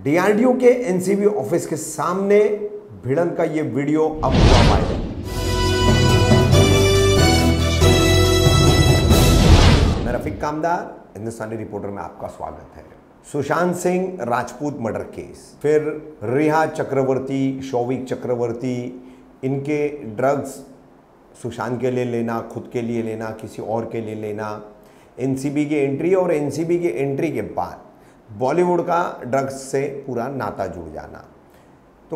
DRDO के NCB office के सामने भिड़ंत का ये वीडियो अब हुआ वायरल। मैं रफीक कामदार, हिंदुस्तानी रिपोर्टर में आपका स्वागत है। सुशांत सिंह राजपूत मर्डर केस, फिर रिहा चक्रवर्ती, शौविक चक्रवर्ती, इनके ड्रग्स सुशांत के लिए लेना, खुद के लिए लेना, किसी और के लिए लेना, एनसीबी की एंट्री और एनसीबी की एंट्री के बाद बॉलीवुड का ड्रग्स से पूरा नाता जुड़ जाना। तो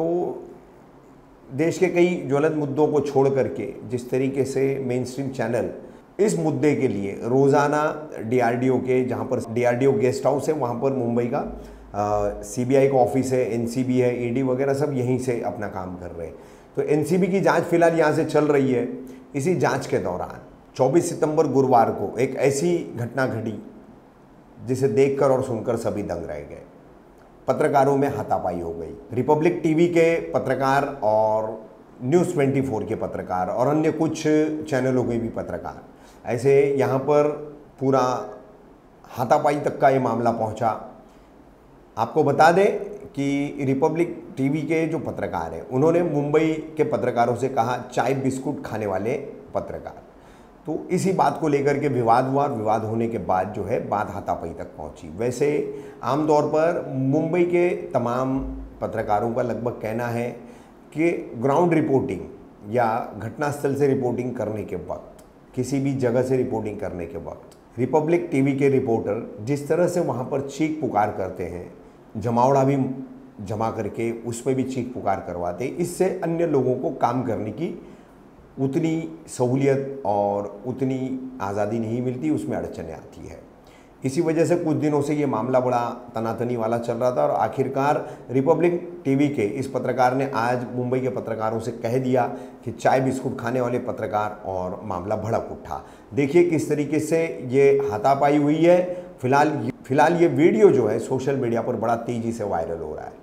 देश के कई ज्वलंत मुद्दों को छोड़ करके जिस तरीके से मेन स्ट्रीम चैनल इस मुद्दे के लिए रोज़ाना डीआरडीओ के, जहाँ पर डीआरडीओ गेस्ट हाउस है, वहाँ पर मुंबई का सीबीआई का ऑफिस है, एनसीबी है, ईडी वगैरह सब यहीं से अपना काम कर रहे हैं। तो एनसीबी की जांच फिलहाल यहाँ से चल रही है। इसी जांच के दौरान 24 सितंबर गुरुवार को एक ऐसी घटना घटी जिसे देखकर और सुनकर सभी दंग रह गए। पत्रकारों में हाथापाई हो गई। रिपब्लिक टीवी के पत्रकार और न्यूज़ 24 के पत्रकार और अन्य कुछ चैनलों के भी पत्रकार, ऐसे यहाँ पर पूरा हाथापाई तक का ये मामला पहुँचा। आपको बता दें कि रिपब्लिक टीवी के जो पत्रकार हैं, उन्होंने मुंबई के पत्रकारों से कहा चाय बिस्कुट खाने वाले पत्रकार। तो इसी बात को लेकर के विवाद हुआ। विवाद होने के बाद जो है बात हाथापाई तक पहुंची। वैसे आमतौर पर मुंबई के तमाम पत्रकारों का लगभग कहना है कि ग्राउंड रिपोर्टिंग या घटनास्थल से रिपोर्टिंग करने के वक्त, किसी भी जगह से रिपोर्टिंग करने के वक्त रिपब्लिक टीवी के रिपोर्टर जिस तरह से वहाँ पर चीख पुकार करते हैं, जमावड़ा भी जमा करके उसमें भी चीख पुकार करवाते, इससे अन्य लोगों को काम करने की उतनी सहूलियत और उतनी आज़ादी नहीं मिलती, उसमें अड़चनें आती है। इसी वजह से कुछ दिनों से ये मामला बड़ा तनातनी वाला चल रहा था और आखिरकार रिपब्लिक टीवी के इस पत्रकार ने आज मुंबई के पत्रकारों से कह दिया कि चाय बिस्कुट खाने वाले पत्रकार, और मामला भड़क उठा। देखिए किस तरीके से ये हाथापाई हुई है। फिलहाल ये वीडियो जो है सोशल मीडिया पर बड़ा तेज़ी से वायरल हो रहा है।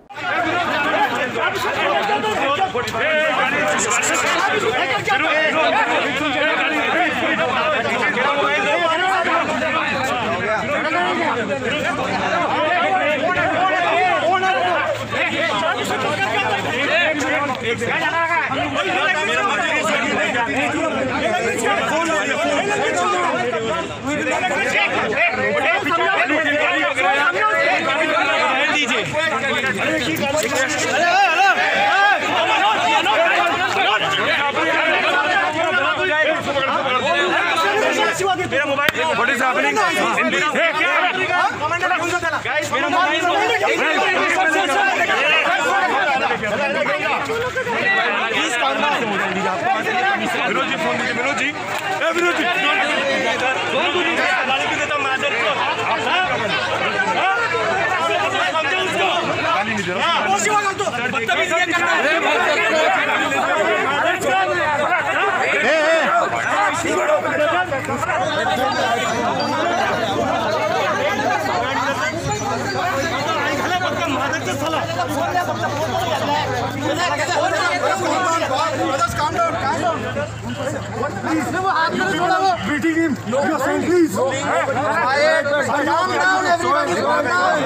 मेरा mobile what is happening guys, मेरा मोबाइल प्लीज काम से मोबाइल दीजिए। आपको विनोद जी फोन दीजिए। विनोद जी, ए विनोद जी फोन दीजिए। गाली भी देता मादर को समझो उसको, गाली नहीं दे रहा। ओसी वाला तो बदतमीजी ये करता है। Beating him. You're saying please. Calm down, everybody. Calm down.